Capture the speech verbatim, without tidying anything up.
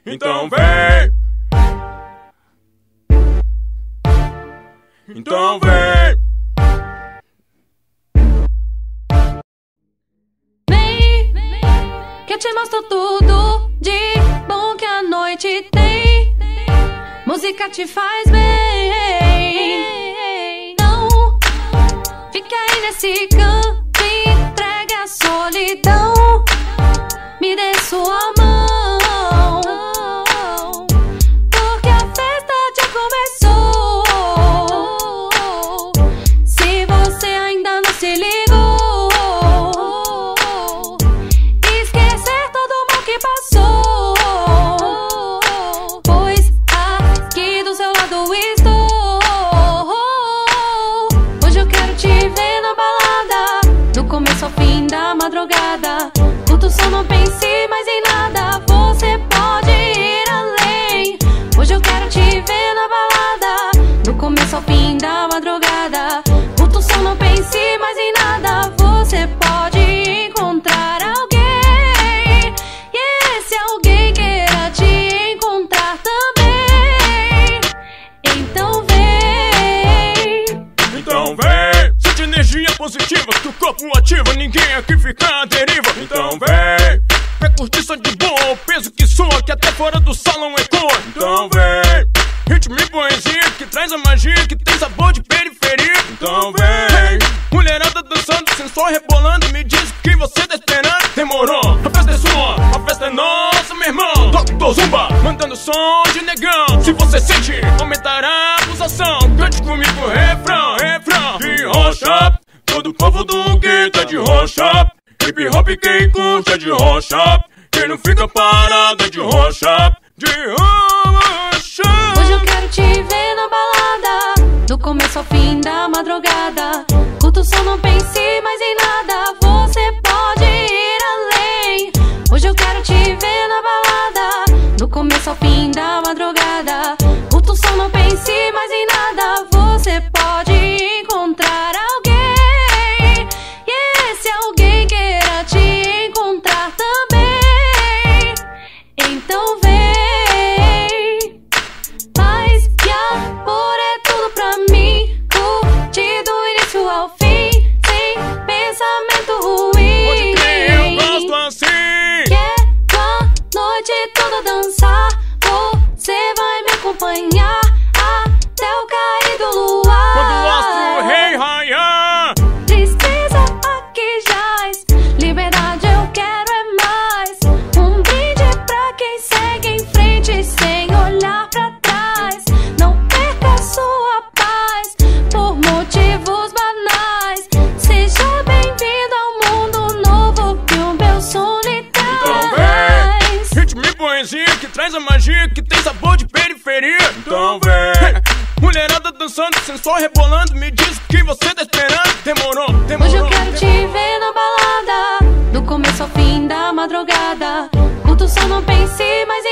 Então vem. Então vem. Vem, que eu te mostro tudo de bom que a noite tem. Música te faz bem. Não fica aí nesse canto, entregue a solidão. Me dê sua mão, porque a festa já começou. Se você ainda não se ligou, esquecer todo o mal que passou, pois aqui do seu lado estou. Hoje eu quero te ver na balada, do começo ao fim da madrugada. Curto o som, não pense mais em nada, você pode ir além. Hoje eu quero te ver na balada, do começo ao fim da madrugada. Curto o som, não pense mais em nada, você pode encontrar alguém. E esse alguém queira te encontrar também. Então vem. Então vem. Sente energia positiva que o corpo ativa, ninguém aqui fica à deriva. Então vem. Vem curtir som de bom, o peso que soa, que até fora do salão ecoa. Então vem. Ritmo e poesia que traz a magia, que tem sabor de periferia. Então vem. Mulherada dançando, sensual rebolando, me diz o que você tá esperando. Demorou, a festa é sua, a festa é nossa, meu irmão. Doctor Zumba, mandando som de negão. Se você sente, aumentará a pulsação. Cante comigo, refrão, refrão. De rocha, todo povo do gueto é de rocha. Hip hop quem curte é de rocha. Quem não fica parado é de rocha. De rocha. Hoje eu quero te ver na balada, do começo ao fim da madrugada. Curto o som, não pense mais em nada, você pode ir além. Hoje eu quero te ver na balada, do começo ao fim da madrugada. Curto o som, não pense mais em nada, você pode encontrar alguém. E esse alguém queira te encontrar também. Então vem. Paz e amor é tudo pra mim, curtir do início ao fim, sem pensamento ruim. Pode crer, eu gosto assim. Quero a noite toda dançar, você vai me acompanhar até o cair do luar. Quando o astro rei raiar, Tristeza aqui jaz, liberdade eu quero é mais. Um brinde pra quem segue em frente sem olhar pra trás. Não perca sua paz por motivos banais. Seja bem-vindo ao mundo novo que o meu som lhe então traz. vem. Ritmo e poesia que traz a magia, que tem sabor de periferia. Então vem. Mulherada dançando, sensual rebolando, me diz o que você tá esperando. Demorou, demorou. Hoje eu quero te ver na balada, do começo ao fim da madrugada. Curto o som, não pense mais